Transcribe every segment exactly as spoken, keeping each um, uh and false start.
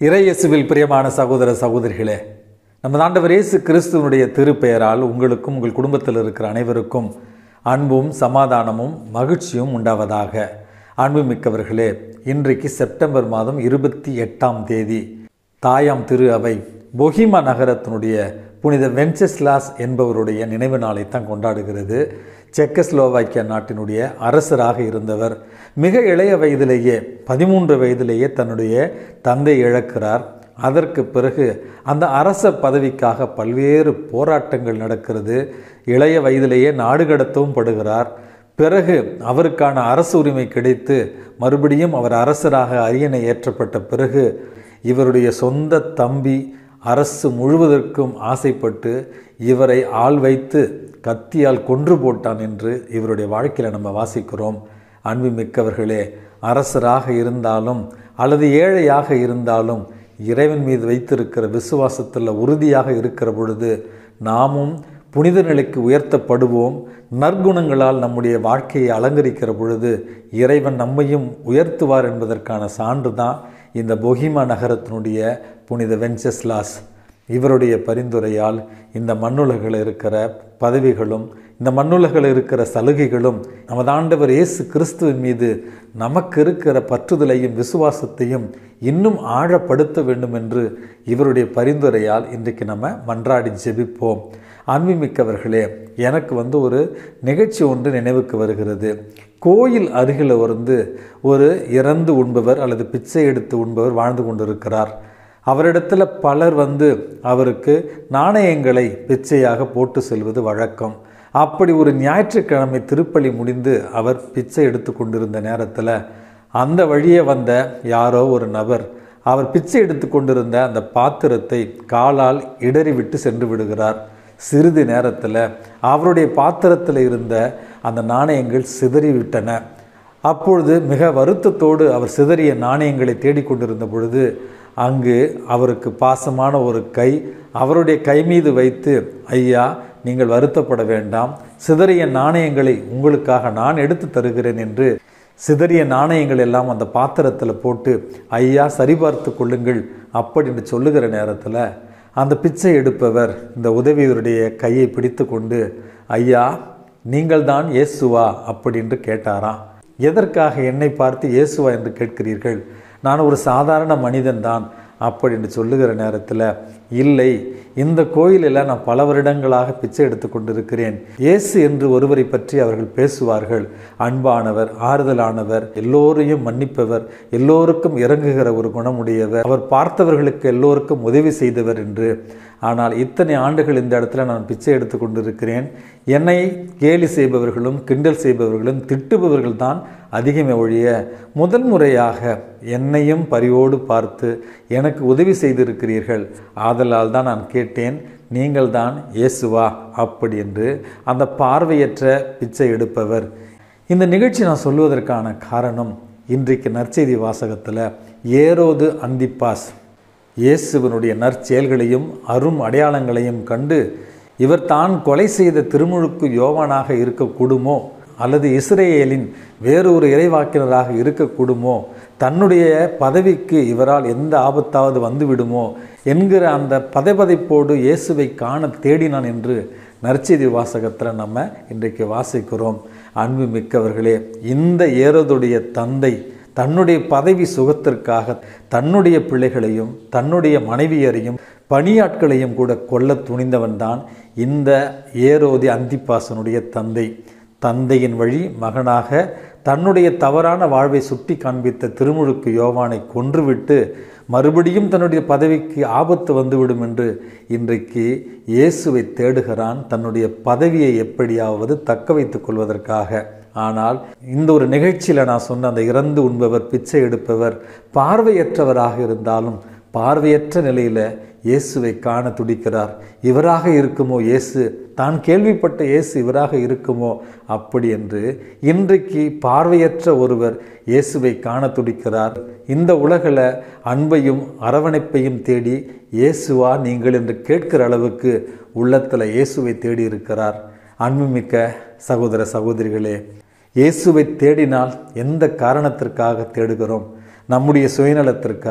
இறையேசுவில் பிரியமான சகோதர சகோதரிகளே, நமது ஆண்டவர் இயேசு கிறிஸ்துவனுடைய திருப்பெயரால் உங்களுக்கும் உங்கள் குடும்பத்தில் இருக்கிற அனைவருக்கும் அன்பும் சமாதானமும் மகிழ்ச்சியும் உண்டாவதாக. அன்புமிக்கவர்களே, இன்றைக்கு செப்டம்பர் மாதம் இருபத்தி எட்டாம் தேதி தாயாம் திரு அவை பொஹிமா நகரத்தினுடைய புனித வென்செஸ்லாஸ் என்பவருடைய நினைவு நாளைத்தான் கொண்டாடுகிறது. செக்கஸ்லோவாக்கியா நாட்டினுடைய அரசராக இருந்தவர். மிக இளைய வயதிலேயே பதிமூன்று வயதிலேயே தன்னுடைய தந்தை இழக்கிறார். அதற்கு பிறகு அந்த அரச பதவிக்காக பல்வேறு போராட்டங்கள் நடக்கிறது. இளைய வயதிலேயே நாடு கடத்தவும் படுகிறார். பிறகு அவருக்கான அரசு உரிமை கிடைத்து மறுபடியும் அவர் அரசராக அரியணை ஏற்றப்பட்ட பிறகு இவருடைய சொந்த தம்பி அரசு முழுவதற்கும் ஆசைப்பட்டு இவரை ஆள் வைத்து கத்தியால் கொன்று போட்டான் என்று இவருடைய வாழ்க்கையில் நம்ம வாசிக்கிறோம். அன்புமிக்கவர்களே, அரசராக இருந்தாலும் அல்லது ஏழையாக இருந்தாலும் இறைவன் மீது வைத்திருக்கிற விசுவாசத்தில் உறுதியாக இருக்கிற பொழுது நாமும் புனித நிலைக்கு உயர்த்தப்படுவோம். நற்குணங்களால் நம்முடைய வாழ்க்கையை அலங்கரிக்கிற பொழுது இறைவன் நம்மையும் உயர்த்துவார் என்பதற்கான சான்று தான் இந்த பொஹிமா நகரத்தினுடைய புனித வென்செஸ்லாஸ். இவருடைய பரிந்துரையால் இந்த மண்ணுலகில் இருக்கிற பதவிகளும் இந்த மண்ணுலகில் இருக்கிற சலுகைகளும் நமது ஆண்டவர் இயேசு கிறிஸ்துவின் மீது நமக்கு இருக்கிற பற்றுதலையும் விசுவாசத்தையும் இன்னும் ஆழப்படுத்த வேண்டும் என்று இவருடைய பரிந்துரையால் இன்றைக்கு நம்ம மன்றாடி ஜெபிப்போம். அன்புமிக்கவர்களே, எனக்கு வந்து ஒரு நிகழ்ச்சி ஒன்று நினைவுக்கு வருகிறது. கோயில் அருகில் வந்து ஒரு இறந்து உண்பவர் அல்லது பிச்சை எடுத்து உண்பவர் வாழ்ந்து கொண்டிருக்கிறார். அவரிடத்தில் பலர் வந்து அவருக்கு நாணயங்களை பிச்சையாக போட்டு செல்வது வழக்கம். அப்படி ஒரு ஞாயிற்றுக்கிழமை திருப்பலி முடிந்து அவர் பிச்சை எடுத்து கொண்டிருந்த நேரத்தில் அந்த வழியே வந்த யாரோ ஒரு நபர் அவர் பிச்சை எடுத்து கொண்டிருந்த அந்த பாத்திரத்தை காலால் இடறிவிட்டு சென்று விடுகிறார். சிறிது நேரத்தில் அவருடைய பாத்திரத்தில் இருந்த அந்த நாணயங்கள் சிதறிவிட்டன. அப்பொழுது மிக வருத்தத்தோடு அவர் சிதறிய நாணயங்களை தேடிக்கொண்டிருந்த பொழுது அங்கு அவருக்கு பாசமான ஒரு கை அவருடைய கை மீது வைத்து, ஐயா, நீங்கள் வருத்தப்பட வேண்டாம், சிதறிய நாணயங்களை உங்களுக்காக நான் எடுத்து தருகிறேன் என்று சிதறிய நாணயங்கள் எல்லாம் அந்த பாத்திரத்தில் போட்டு, ஐயா சரிபார்த்து கொள்ளுங்கள் அப்படின்னு சொல்லுகிற நேரத்தில் அந்த பிச்சை எடுப்பவர் இந்த உதவியவருடைய கையை பிடித்து கொண்டு, ஐயா, நீங்கள் தான் இயேசுவா அப்படின்னு கேட்டாராம். எதற்காக என்னை பார்த்து இயேசுவா என்று கேட்கிறீர்கள்? நான் ஒரு சாதாரண மனிதன்தான் அப்படின்னு சொல்லுகிற நேரத்தில், இல்லை, இந்த கோயிலில் நான் பல வருடங்களாக பிச்சை எடுத்து கொண்டிருக்கிறேன். இயேசு என்று ஒருவரை பற்றி அவர்கள் பேசுவார்கள். அன்பானவர், ஆறுதலானவர், எல்லோரையும் மன்னிப்பவர், எல்லோருக்கும் இறங்குகிற ஒரு குணமுடையவர், அவர் பார்த்தவர்களுக்கு எல்லோருக்கும் உதவி செய்தவர் என்று. ஆனால் இத்தனை ஆண்டுகள் இந்த இடத்துல நான் பிச்சை எடுத்து கொண்டிருக்கிறேன். என்னை கேலி செய்பவர்களும் கிண்டல் செய்பவர்களும் திட்டுபவர்கள் தான் அதிகமே ஒழிய முதல் முறையாக என்னையும் பரிவோடு பார்த்து எனக்கு உதவி செய்திருக்கிறீர்கள். ஆதலால் தான் நான் கேட்டேன், நீங்கள் தான் இயேசுவா அப்படி என்று அந்த பார்வையற்ற பிச்சை எடுப்பவர். இந்த நிகழ்ச்சி நான் சொல்வதற்கான காரணம், இன்றைக்கு நற்செய்தி வாசகத்தில் ஏரோது அந்திப்பாஸ் இயேசுவனுடைய நற்செயல்களையும் அரும் அடையாளங்களையும் கண்டு இவர் தான் கொலை செய்த திருமுழுக்கு யோவானாக இருக்கக்கூடுமோ அல்லது இஸ்ரேலின் வேறொரு இறைவாக்கினராக இருக்கக்கூடுமோ, தன்னுடைய பதவிக்கு இவரால் எந்த ஆபத்தாவது வந்துவிடுமோ என்கிற அந்த பதைபதைப்போடு இயேசுவை காண தேடினான் என்று நற்செய்தி வாசகத்தில் நம்ம இன்றைக்கு வாசிக்கிறோம். அன்பு மிக்கவர்களே, இந்த ஏரோதுடைய தந்தை தன்னுடைய பதவி சுகத்திற்காக தன்னுடைய பிள்ளைகளையும் தன்னுடைய மனைவியரையும் பணியாட்களையும் கூட கொல்ல துணிந்தவன்தான் இந்த ஏரோதி அந்திப்பாசனுடைய தந்தை. தந்தையின் வழி மகனாக தன்னுடைய தவறான வாழ்வை சுட்டி காண்பித்த திருமுழுக்கு யோவானை கொன்றுவிட்டு மறுபடியும் தன்னுடைய பதவிக்கு ஆபத்து வந்துவிடும் என்று இன்றைக்கு இயேசுவை தேடுகிறான், தன்னுடைய பதவியை எப்படியாவது தக்க வைத்துக் கொள்வதற்காக. ஆனால் இந்த ஒரு நிகழ்ச்சியில் நான் சொன்ன அந்த இறந்து உண்பவர் பிச்சை எடுப்பவர் பார்வையற்றவராக இருந்தாலும் பார்வையற்ற நிலையில் இயேசுவை காண துடிக்கிறார். இவராக இருக்குமோ இயேசு, தான் கேள்விப்பட்ட இயேசு இவராக இருக்குமோ அப்படி என்று இன்றைக்கு பார்வையற்ற ஒருவர் இயேசுவை காண துடிக்கிறார். இந்த உலகில் அன்பையும் அரவணைப்பையும் தேடி இயேசுவா நீங்கள் என்று கேட்கிற அளவுக்கு உள்ளத்தில் இயேசுவை தேடி இருக்கிறார். அன்புமிக்க சகோதர சகோதரிகளே, இயேசுவை தேடினால் எந்த காரணத்திற்காக தேடுகிறோம்? நம்முடைய சுயநலத்திற்கா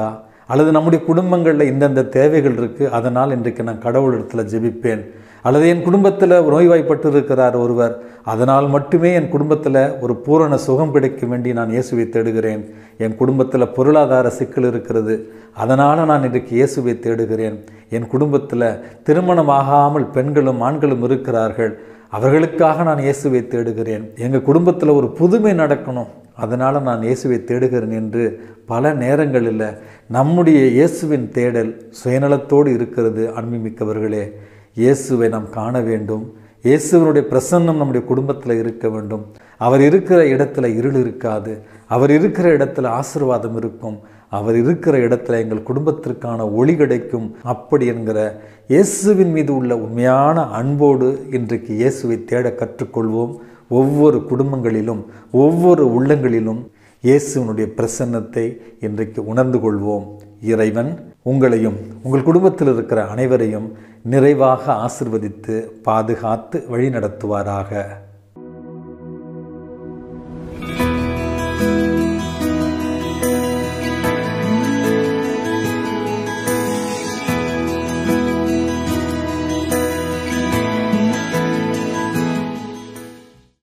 அல்லது நம்முடைய குடும்பங்களில் இந்தந்த தேவைகள் இருக்குது, அதனால் இன்றைக்கு நான் கடவுளிடத்தில் ஜெபிப்பேன். அல்லது என் குடும்பத்தில் நோய்வாய்ப்பட்டு இருக்கிறார் ஒருவர், அதனால் மட்டுமே என் குடும்பத்தில் ஒரு பூரண சுகம் கிடைக்க வேண்டி நான் இயேசுவை தேடுகிறேன். என் குடும்பத்தில் பொருளாதார சிக்கல் இருக்கிறது, அதனால் நான் இன்றைக்கு இயேசுவை தேடுகிறேன். என் குடும்பத்தில் திருமணமாகாமல் பெண்களும் ஆண்களும் இருக்கிறார்கள், அவர்களுக்காக நான் இயேசுவை தேடுகிறேன். எங்கள் குடும்பத்தில் ஒரு புதுமை நடக்கணும், அதனால் நான் இயேசுவை தேடுகிறேன் என்று பல நேரங்களில் நம்முடைய இயேசுவின் தேடல் சுயநலத்தோடு இருக்கிறது. அன்புமிக்கவர்களே, இயேசுவை நாம் காண வேண்டும். இயேசுவனுடைய பிரசன்னம் நம்முடைய குடும்பத்தில் இருக்க வேண்டும். அவர் இருக்கிற இடத்துல இருள் இருக்காது, அவர் இருக்கிற இடத்துல ஆசீர்வாதம் இருக்கும், அவர் இருக்கிற இடத்துல எங்கள் குடும்பத்திற்கான ஒளி கிடைக்கும். அப்படி என்கிற இயேசுவின் மீது உள்ள உண்மையான அன்போடு இன்றைக்கு இயேசுவை தேட கற்றுக்கொள்வோம். ஒவ்வொரு குடும்பங்களிலும் ஒவ்வொரு உள்ளங்களிலும் இயேசுவினுடைய பிரசன்னத்தை இன்றைக்கு உணர்ந்து கொள்வோம். இறைவன் உங்களையும் உங்கள் குடும்பத்தில் இருக்கிற அனைவரையும் நிறைவாக ஆசிர்வதித்து பாதுகாத்து வழி நடத்துவாராக.